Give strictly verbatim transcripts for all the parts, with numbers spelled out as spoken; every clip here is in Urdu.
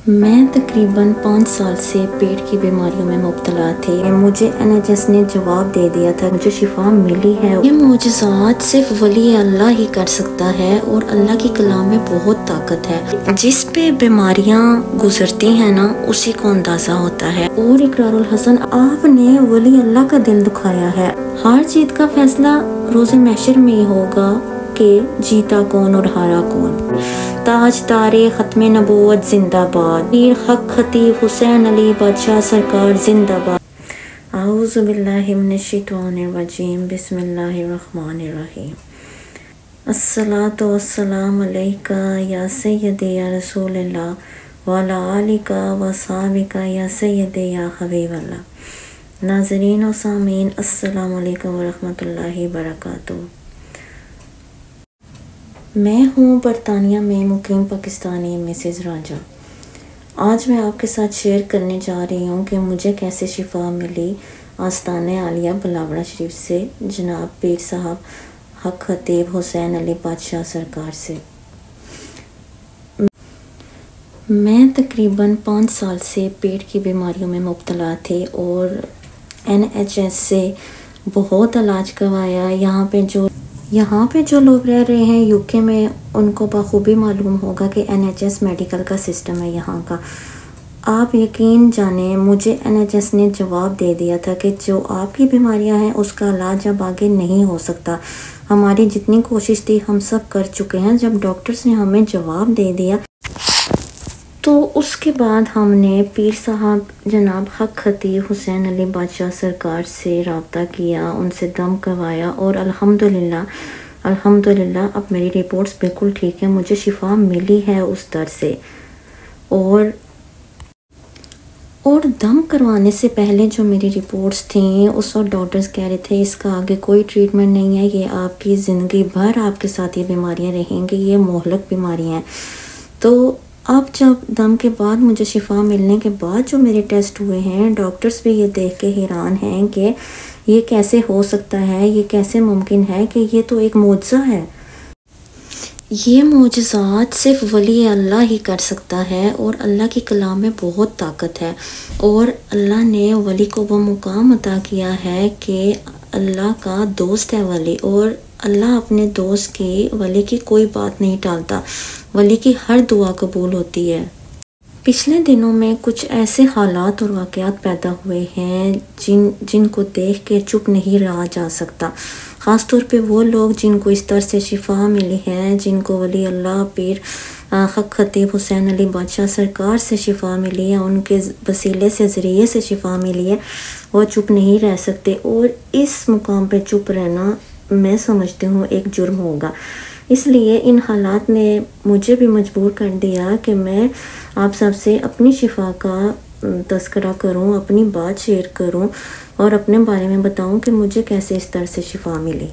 میں تقریباً پانچ سال سے پیٹ کی بیماریوں میں مبتلا تھی۔ مجھے این ایچ ایس نے جواب دے دیا تھا، مجھے شفا ملی ہے۔ یہ معجزات صرف ولی اللہ ہی کر سکتا ہے اور اللہ کی کلام میں بہت طاقت ہے۔ جس پہ بیماریاں گزرتی ہیں نا، اسی کو اندازہ ہوتا ہے۔ اور اقرار الحسن، آپ نے ولی اللہ کا دل دکھایا ہے۔ ہر چیز کا فیصلہ روز محشر میں ہی ہوگا کہ جیتا کون اور ہارا کون۔ تاج تارے ختم نبوت زندہ باد، پیر حق خطیب حسین علی بادشاہ سرکار زندہ باد۔ اعوذ باللہ من الشیطان الرجیم، بسم اللہ الرحمن الرحیم۔ الصلاۃ والسلام علیکہ یا سیدی یا رسول اللہ وعلی آلکہ وصحبکہ یا سیدی یا حبیب اللہ۔ ناظرین و سامعین، السلام علیکم ورحمۃ اللہ وبرکاتہ۔ میں ہوں برطانیہ میں مقیم پاکستانی مسز راجہ۔ آج میں آپ کے ساتھ شیئر کرنے جا رہی ہوں کہ مجھے کیسے شفا ملی آستانہ عالیہ بلاوڑہ شریف سے جناب پیر صاحب حق خطیب حسین علی بادشاہ سرکار سے۔ میں تقریباً پانچ سال سے پیٹ کی بیماریوں میں مبتلا تھی اور این ایچ ایس سے بہت علاج کروایا۔ یہاں پہ جو یہاں پہ جو لوگ رہ رہے ہیں یو کے میں، ان کو بخوبی معلوم ہوگا کہ این ایچ ایس میڈیکل کا سسٹم ہے یہاں کا۔ آپ یقین جانیں، مجھے این ایچ ایس نے جواب دے دیا تھا کہ جو آپ کی بیماریاں ہیں اس کا علاج اب آگے نہیں ہو سکتا۔ ہماری جتنی کوشش تھی ہم سب کر چکے ہیں۔ جب ڈاکٹرز نے ہمیں جواب دے دیا تو اس کے بعد ہم نے پیر صاحب جناب حق خطیب حسین علی بادشاہ سرکار سے رابطہ کیا، ان سے دم کروایا اور الحمدللہ الحمدللہ اب میری رپورٹس بالکل ٹھیک ہیں۔ مجھے شفا ملی ہے اس در سے۔ اور اور دم کروانے سے پہلے جو میری رپورٹس تھیں اس وقت ڈاکٹرز کہہ رہے تھے اس کا آگے کوئی ٹریٹمنٹ نہیں ہے، یہ آپ کی زندگی بھر آپ کے ساتھ یہ بیماریاں رہیں گی، یہ مہلک بیماریاں ہیں۔ تو اب جب دم کے بعد مجھے شفا ملنے کے بعد جو میرے ٹیسٹ ہوئے ہیں، ڈاکٹرز بھی یہ دیکھ کے حیران ہیں کہ یہ کیسے ہو سکتا ہے، یہ کیسے ممکن ہے کہ یہ تو ایک معجزہ ہے۔ یہ معجزات صرف ولی اللہ ہی کر سکتا ہے اور اللہ کی کلام میں بہت طاقت ہے۔ اور اللہ نے ولی کو وہ مقام عطا کیا ہے کہ اللہ کا دوست ہے ولی، اور اللہ اپنے دوست کی ولی کی کوئی بات نہیں ٹالتا، ولی کی ہر دعا قبول ہوتی ہے۔ پچھلے دنوں میں کچھ ایسے حالات اور واقعات پیدا ہوئے ہیں جن جن کو دیکھ کے چپ نہیں رہا جا سکتا، خاص طور پہ وہ لوگ جن کو اس طرح سے شفا ملی ہے، جن کو ولی اللہ پیر حق خطیب حسین علی بادشاہ سرکار سے شفا ملی ہے، ان کے وسیلے سے ذریعے سے شفا ملی ہے، وہ چپ نہیں رہ سکتے۔ اور اس مقام پہ چپ رہنا میں سمجھتی ہوں ایک جرم ہوگا، اس لیے ان حالات نے مجھے بھی مجبور کر دیا کہ میں آپ سب سے اپنی شفا کا تذکرہ کروں، اپنی بات شیئر کروں اور اپنے بارے میں بتاؤں کہ مجھے کیسے اس طرح سے شفا ملی۔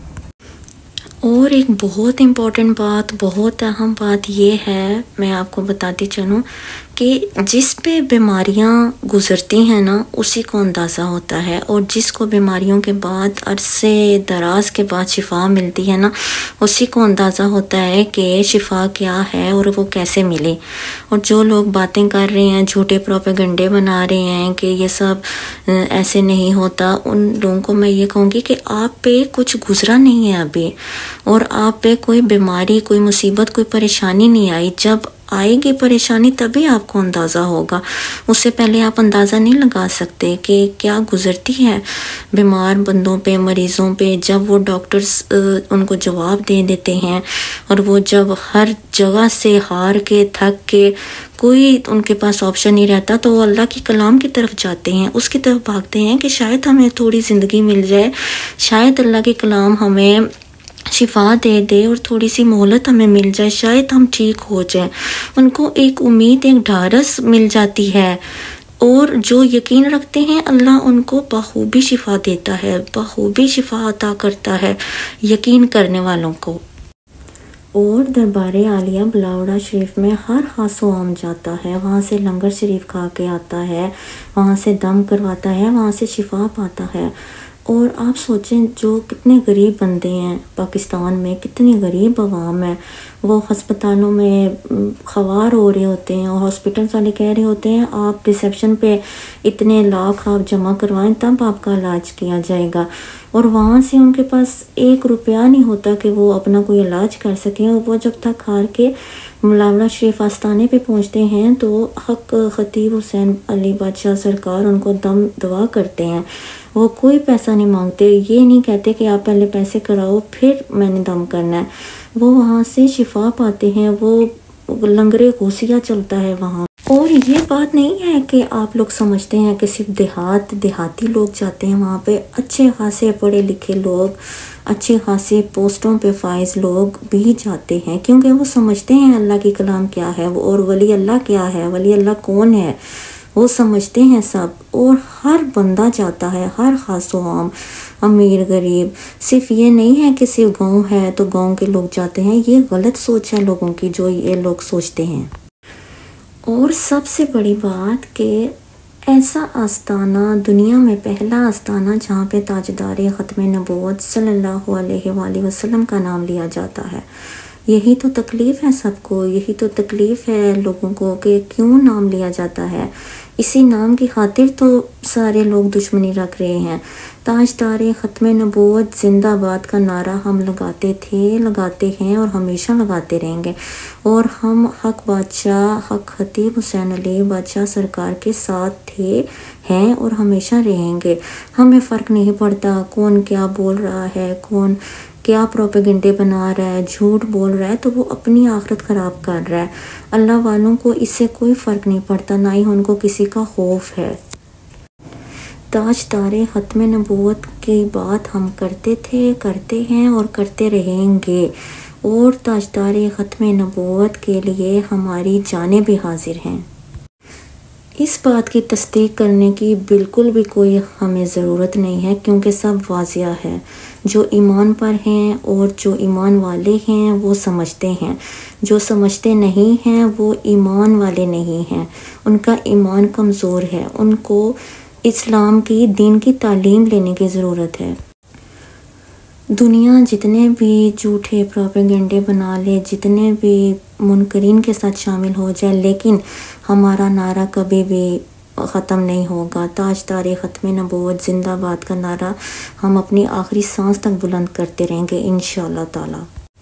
اور ایک بہت امپورٹنٹ بات، بہت اہم بات یہ ہے، میں آپ کو بتاتی چلوں کہ جس پہ بیماریاں گزرتی ہیں نا اسی کو اندازہ ہوتا ہے، اور جس کو بیماریوں کے بعد عرصے دراز کے بعد شفا ملتی ہے نا اسی کو اندازہ ہوتا ہے کہ شفا کیا ہے اور وہ کیسے ملی۔ اور جو لوگ باتیں کر رہے ہیں، جھوٹے پروپیگنڈے بنا رہے ہیں کہ یہ سب ایسے نہیں ہوتا، ان لوگوں کو میں یہ کہوں گی کہ آپ پہ کچھ گزرا نہیں ہے ابھی، اور آپ پہ کوئی بیماری، کوئی مصیبت، کوئی پریشانی نہیں آئی۔ جب آئے گی پریشانی تبھی آپ کو اندازہ ہوگا، اس سے پہلے آپ اندازہ نہیں لگا سکتے کہ کیا گزرتی ہے بیمار بندوں پہ، مریضوں پہ، جب وہ ڈاکٹرز ان کو جواب دے دیتے ہیں، اور وہ جب ہر جگہ سے ہار کے تھک کے کوئی ان کے پاس آپشن نہیں رہتا تو وہ اللہ کی کلام کی طرف جاتے ہیں، اس کی طرف بھاگتے ہیں کہ شاید ہمیں تھوڑی زندگی مل جائے، شاید اللہ کی کلام ہمیں شفا دے دے اور تھوڑی سی مہلت ہمیں مل جائے، شاید ہم ٹھیک ہو جائیں۔ ان کو ایک امید، ایک ڈھارس مل جاتی ہے، اور جو یقین رکھتے ہیں اللہ ان کو بخوبی شفا دیتا ہے، بخوبی شفا عطا کرتا ہے یقین کرنے والوں کو۔ اور دربار عالیہ بلاوڑہ شریف میں ہر خاص و عام جاتا ہے، وہاں سے لنگر شریف کھا کے آتا ہے، وہاں سے دم کرواتا ہے، وہاں سے شفا پاتا ہے۔ اور آپ سوچیں جو کتنے غریب بندے ہیں پاکستان میں، کتنی غریب عوام ہے، وہ ہسپتالوں میں خوار ہو رہے ہوتے ہیں اور ہاسپٹل والے کہہ رہے ہوتے ہیں آپ ریسیپشن پہ اتنے لاکھ آپ جمع کروائیں تب آپ کا علاج کیا جائے گا، اور وہاں سے ان کے پاس ایک روپیہ نہیں ہوتا کہ وہ اپنا کوئی علاج کر سکیں، اور وہ جب تک ہار کے ملاولہ شریف آستانے پہ پہنچتے ہیں تو حق خطیب حسین علی بادشاہ سرکار ان کو دم دعا کرتے ہیں، وہ کوئی پیسہ نہیں مانگتے، یہ نہیں کہتے کہ آپ پہلے پیسے کراؤ پھر میں نے دم کرنا ہے، وہ وہاں سے شفا پاتے ہیں، وہ لنگر غوثیہ چلتا ہے وہاں۔ اور یہ بات نہیں ہے کہ آپ لوگ سمجھتے ہیں کہ صرف دیہات دیہاتی لوگ جاتے ہیں وہاں پہ، اچھے خاصے پڑھے لکھے لوگ، اچھے خاصے پوسٹوں پہ فائز لوگ بھی جاتے ہیں، کیونکہ وہ سمجھتے ہیں اللہ کی کلام کیا ہے اور ولی اللہ کیا ہے، ولی اللہ کون ہے، وہ سمجھتے ہیں سب، اور ہر بندہ جاتا ہے، ہر خاص و عام، امیر غریب، صرف یہ نہیں ہے کہ صرف گاؤں ہے تو گاؤں کے لوگ جاتے ہیں، یہ غلط سوچ ہے لوگوں کی جو یہ لوگ سوچتے ہیں۔ اور سب سے بڑی بات کہ ایسا آستانہ دنیا میں پہلا آستانہ جہاں پہ تاجدار ختم نبوت صلی اللہ علیہ وآلہ وسلم کا نام لیا جاتا ہے، یہی تو تکلیف ہے سب کو، یہی تو تکلیف ہے لوگوں کو کہ کیوں نام لیا جاتا ہے، اسی نام کی خاطر تو سارے لوگ دشمنی رکھ رہے ہیں۔ تاجدار ختم نبوت زندہ باد کا نعرہ ہم لگاتے تھے، لگاتے ہیں اور ہمیشہ لگاتے رہیں گے، اور ہم حق بادشاہ حق خطیب حسین علی بادشاہ سرکار کے ساتھ تھے، ہیں اور ہمیشہ رہیں گے۔ ہمیں فرق نہیں پڑتا کون کیا بول رہا ہے، کون کیا پروپیگنڈے بنا رہا ہے، جھوٹ بول رہا ہے، تو وہ اپنی آخرت خراب کر رہا ہے۔ اللہ والوں کو اس سے کوئی فرق نہیں پڑتا، نہ ہی ان کو کسی کا خوف ہے۔ تاجدار ختم نبوت کی بات ہم کرتے تھے، کرتے ہیں اور کرتے رہیں گے، اور تاجدار ختم نبوت کے لیے ہماری جانیں بھی حاضر ہیں۔ اس بات کی تصدیق کرنے کی بالکل بھی کوئی ہمیں ضرورت نہیں ہے، کیونکہ سب واضح ہے، جو ایمان پر ہیں اور جو ایمان والے ہیں وہ سمجھتے ہیں، جو سمجھتے نہیں ہیں وہ ایمان والے نہیں ہیں، ان کا ایمان کمزور ہے، ان کو اسلام کی دین کی تعلیم لینے کی ضرورت ہے۔ دنیا جتنے بھی جھوٹے پروپیگنڈے بنا لے، جتنے بھی منکرین کے ساتھ شامل ہو جائے، لیکن ہمارا نعرہ کبھی بھی ختم نہیں ہوگا۔ تاجدار ختم نبوت زندہ باد کا نعرہ ہم اپنی آخری سانس تک بلند کرتے رہیں گے انشاءاللہ تعالی۔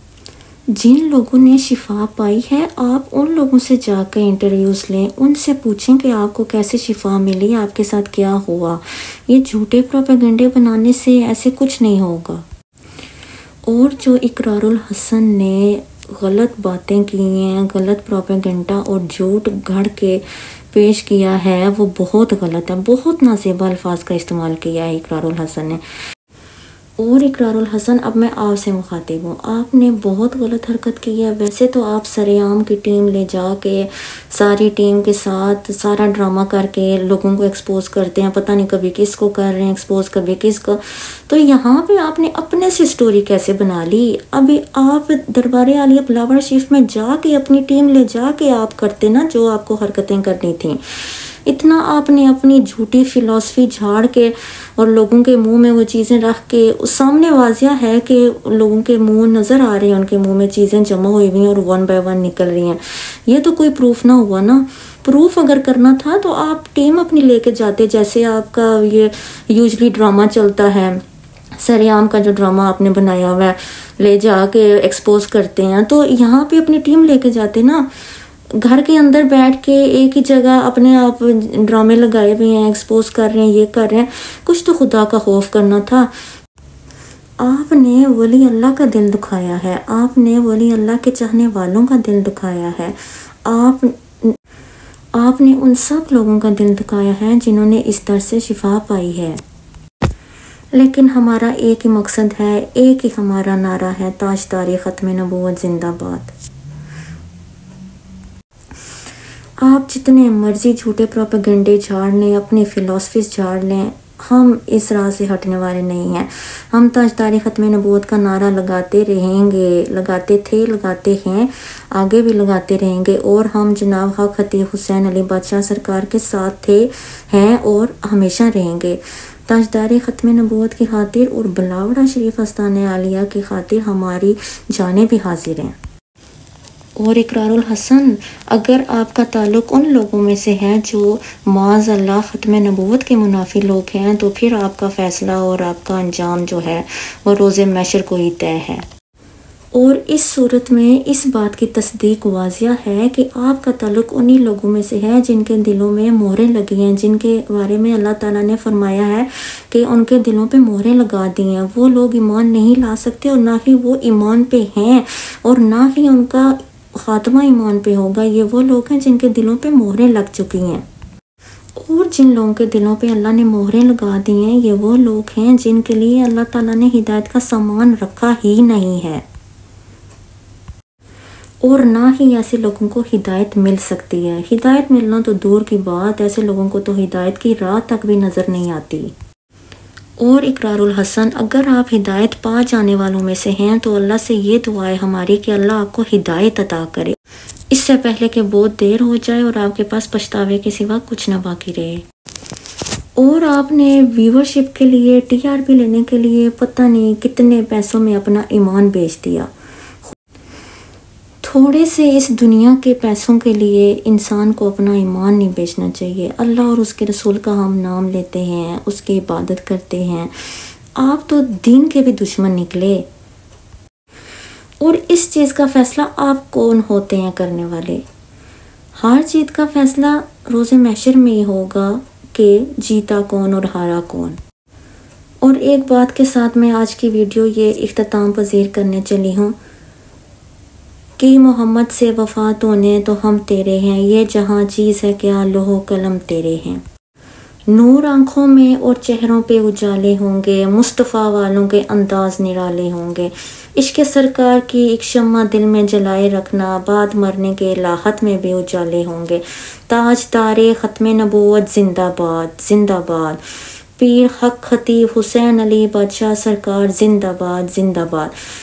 جن لوگوں نے شفا پائی ہے آپ ان لوگوں سے جا کے انٹرویوز لیں، ان سے پوچھیں کہ آپ کو کیسے شفا ملی، آپ کے ساتھ کیا ہوا۔ یہ جھوٹے پروپیگنڈے بنانے سے ایسے کچھ نہیں ہوگا۔ اور جو اقرار الحسن نے غلط باتیں کی ہیں، غلط پروپیگنڈا اور جھوٹ گھڑ کے پیش کیا ہے، وہ بہت غلط ہے، بہت نازیبا الفاظ کا استعمال کیا ہے اقرار الحسن نے۔ اور اقرار الحسن اب میں آپ سے مخاطب ہوں، آپ نے بہت غلط حرکت کی ہے۔ ویسے تو آپ سرعام کی ٹیم لے جا کے ساری ٹیم کے ساتھ سارا ڈرامہ کر کے لوگوں کو ایکسپوز کرتے ہیں، پتہ نہیں کبھی کس کو کر رہے ہیں ایکسپوز، کبھی کس کو، تو یہاں پہ آپ نے اپنے سے سٹوری کیسے بنا لی؟ ابھی آپ دربار عالیہ بلاور شریف میں جا کے اپنی ٹیم لے جا کے آپ کرتے نا جو آپ کو حرکتیں کرنی تھیں۔ اتنا آپ نے اپنی جھوٹی فلسفی جھاڑ کے اور لوگوں کے منہ میں وہ چیزیں رکھ کے، اس سامنے واضح ہے کہ لوگوں کے منہ نظر آ رہے ہیں، ان کے منہ میں چیزیں جمع ہوئی ہوئی ہیں اور ون بائی ون نکل رہی ہیں، یہ تو کوئی پروف نہ ہوا نا۔ پروف اگر کرنا تھا تو آپ ٹیم اپنی لے کے جاتے، جیسے آپ کا یہ یوزلی ڈرامہ چلتا ہے، سرعام کا جو ڈرامہ آپ نے بنایا ہوا ہے لے جا کے ایکسپوز کرتے ہیں، تو یہاں پہ اپنی ٹیم لے کے جاتے نا۔ گھر کے اندر بیٹھ کے ایک ہی جگہ اپنے آپ ڈرامے لگائے ہوئے ہیں، ایکسپوز کر رہے ہیں، یہ کر رہے ہیں، کچھ تو خدا کا خوف کرنا تھا۔ آپ نے ولی اللہ کا دل دکھایا ہے، آپ نے ولی اللہ کے چاہنے والوں کا دل دکھایا ہے، آپ آپ نے ان سب لوگوں کا دل دکھایا ہے جنہوں نے اس در سے شفا پائی ہے۔ لیکن ہمارا ایک ہی مقصد ہے، ایک ہی ہمارا نعرہ ہے، تاجدار ختم نبوت زندہ باد۔ آپ جتنے مرضی جھوٹے پروپیگنڈے جھاڑ لیں، اپنی فلسفیز جھاڑ لیں، ہم اس راہ سے ہٹنے والے نہیں ہیں۔ ہم تاجدار ختم نبوت کا نعرہ لگاتے رہیں گے، لگاتے تھے، لگاتے ہیں، آگے بھی لگاتے رہیں گے، اور ہم جناب حق خطیب حسین علی بادشاہ سرکار کے ساتھ تھے، ہیں اور ہمیشہ رہیں گے۔ تاجدار ختم نبوت کی خاطر اور بلاوڑا شریف آستان عالیہ کی خاطر ہماری جانیں بھی حاضر ہیں۔ اور اقرار الحسن، اگر آپ کا تعلق ان لوگوں میں سے ہے جو معاذ اللہ ختم نبوت کے منافی لوگ ہیں، تو پھر آپ کا فیصلہ اور آپ کا انجام جو ہے وہ روز محشر کو ہی طے ہے۔ اور اس صورت میں اس بات کی تصدیق واضح ہے کہ آپ کا تعلق انہی لوگوں میں سے ہے جن کے دلوں میں مہریں لگی ہیں، جن کے بارے میں اللہ تعالیٰ نے فرمایا ہے کہ ان کے دلوں پہ مہریں لگا دی ہیں۔ وہ لوگ ایمان نہیں لا سکتے اور نہ ہی وہ ایمان پہ ہیں اور نہ ہی ان کا خاتمہ ایمان پہ ہوگا۔ یہ وہ لوگ ہیں جن کے دلوں پہ مہریں لگ چکی ہیں۔ اور جن لوگوں کے دلوں پہ اللہ نے مہریں لگا دی ہیں، یہ وہ لوگ ہیں جن کے لیے اللہ تعالیٰ نے ہدایت کا سامان رکھا ہی نہیں ہے، اور نہ ہی ایسے لوگوں کو ہدایت مل سکتی ہے۔ ہدایت ملنا تو دور کی بات، ایسے لوگوں کو تو ہدایت کی راہ تک بھی نظر نہیں آتی۔ اور اقرار الحسن، اگر آپ ہدایت پا جانے والوں میں سے ہیں تو اللہ سے یہ دعا ہے ہماری کہ اللہ آپ کو ہدایت عطا کرے، اس سے پہلے کہ بہت دیر ہو جائے اور آپ کے پاس پچھتاوے کے سوا کچھ نہ باقی رہے۔ اور آپ نے ویورشپ کے لیے، ٹی آر پی لینے کے لیے پتہ نہیں کتنے پیسوں میں اپنا ایمان بیچ دیا۔ تھوڑے سے اس دنیا کے پیسوں کے لیے انسان کو اپنا ایمان نہیں بیچنا چاہیے۔ اللہ اور اس کے رسول کا ہم نام لیتے ہیں، اس کی عبادت کرتے ہیں، آپ تو دین کے بھی دشمن نکلے۔ اور اس چیز کا فیصلہ آپ کون ہوتے ہیں کرنے والے؟ ہر چیز کا فیصلہ روز محشر میں ہی ہوگا کہ جیتا کون اور ہارا کون۔ اور ایک بات کے ساتھ میں آج کی ویڈیو یہ اختتام پذیر کرنے چلی ہوں کہ محمد سے وفات ہونے تو ہم تیرے ہیں، یہ جہاں چیز ہے کیا لوح و قلم تیرے ہیں۔ نور آنکھوں میں اور چہروں پہ اجالے ہوں گے، مصطفیٰ والوں کے انداز نرالے ہوں گے۔ عشق سرکار کی ایک شمع دل میں جلائے رکھنا، بعد مرنے کے لاحت میں بے اجالے ہوں گے۔ تاجدار ختم نبوت زندہ باد، زندہ باد۔ پیر حق خطیب حسین علی بادشاہ سرکار زندہ باد، زندہ باد۔